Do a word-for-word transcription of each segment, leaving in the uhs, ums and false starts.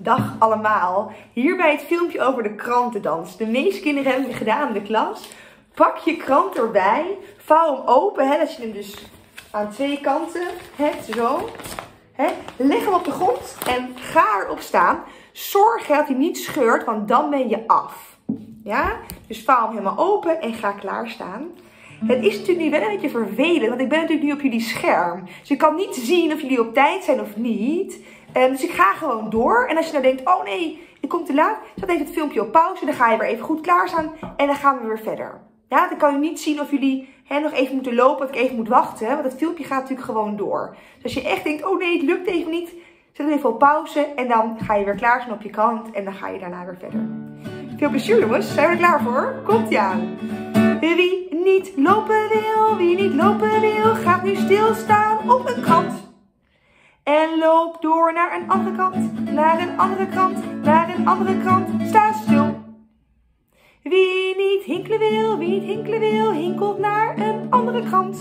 Dag allemaal. Hier bij het filmpje over de krantendans. De meeste kinderen hebben het gedaan in de klas. Pak je krant erbij. Vouw hem open. Hè, dat je hem dus aan twee kanten hebt. Zo. Hè. Leg hem op de grond en ga erop staan. Zorg dat hij niet scheurt, want dan ben je af. Ja? Dus vouw hem helemaal open en ga klaarstaan. Het is natuurlijk nu wel een beetje vervelend, want ik ben natuurlijk nu op jullie scherm. Dus ik kan niet zien of jullie op tijd zijn of niet. Um, dus ik ga gewoon door. En als je nou denkt, oh nee, ik kom te laat. Zet even het filmpje op pauze. Dan ga je weer even goed klaarstaan. En dan gaan we weer verder. Ja, dan kan je niet zien of jullie hè, nog even moeten lopen. Of ik even moet wachten. Hè, want het filmpje gaat natuurlijk gewoon door. Dus als je echt denkt, oh nee, het lukt even niet. Zet het even op pauze. En dan ga je weer klaarstaan op je kant. En dan ga je daarna weer verder. Veel plezier jongens. Zijn we er klaar voor? Komt-ie aan. Wie niet lopen wil, wie niet lopen wil, gaat nu stilstaan op een krant. En loop door naar een andere kant, naar een andere kant, naar een andere kant. Sta stil. Wie niet hinkelen wil, wie niet hinkelen wil, hinkelt naar een andere kant.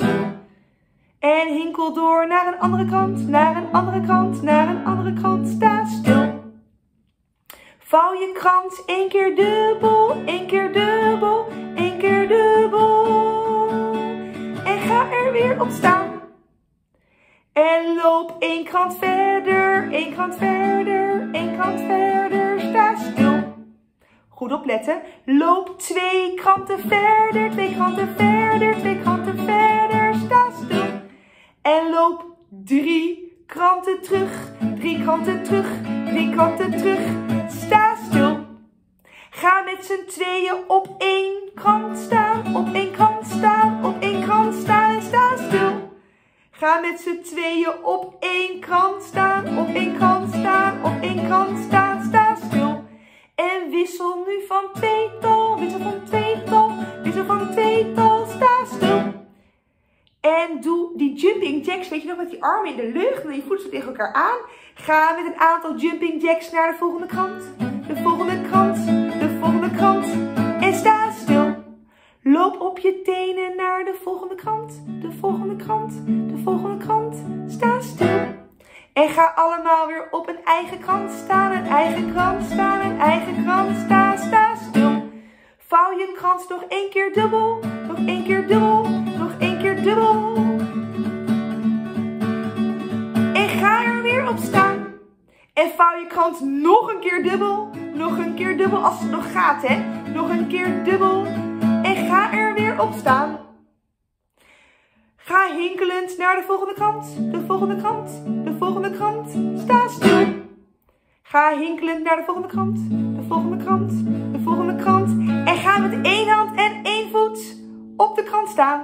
En hinkel door naar een andere kant, naar een andere kant, naar een andere kant. Sta stil. Vouw je krant één keer dubbel, één keer dubbel, één keer dubbel. En ga er weer op staan. En loop één krant verder, één krant verder, één krant verder. Sta stil. Goed opletten. Loop twee kranten verder, twee kranten verder, twee kranten verder. Sta stil. En loop drie kranten terug, drie kranten terug, drie kranten terug. Sta stil. Ga met z'n tweeën op één krant staan, op één krant staan, op één krant staan en sta stil. Ga met z'n tweeën op één krant staan, op één krant staan, op één krant staan, sta stil. En wissel nu van tweetal, wissel van tweetal, wissel van tweetal, sta stil. En doe die jumping jacks, weet je nog, met die armen in de lucht, met je voeten tegen elkaar aan. Ga met een aantal jumping jacks naar de volgende krant, de volgende krant, de volgende krant en sta stil. Loop op je tenen naar de volgende krant, de volgende krant, de volgende krant. Sta stil. En ga allemaal weer op een eigen krant staan, een eigen krant staan, een eigen krant staan. Sta stil. Vouw je krant nog één keer dubbel, nog één keer dubbel, nog één keer dubbel. En ga er weer op staan. En vouw je krant nog een keer dubbel, nog een keer dubbel als het nog gaat hè. Nog een keer dubbel. En ga er weer op staan. Ga hinkelend naar de volgende krant, de volgende krant, de volgende krant. Sta stil. Ga hinkelend naar de volgende krant, de volgende krant, de volgende krant. En ga met één hand en één voet op de krant staan.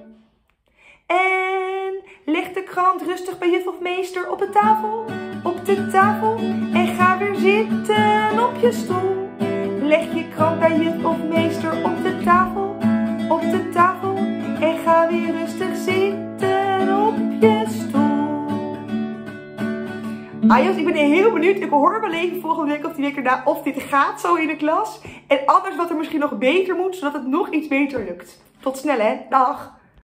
En leg de krant rustig bij juf of meester op de tafel, op de tafel. En ga weer zitten op je stoel. Leg je krant bij juf of meester op de tafel, op de tafel. En ga weer rustig zitten op je stoel. Ah jongens, ik ben heel benieuwd. Ik hoor wel even volgende week of die week erna of dit gaat zo in de klas. En anders wat er misschien nog beter moet, zodat het nog iets beter lukt. Tot snel hè. Dag.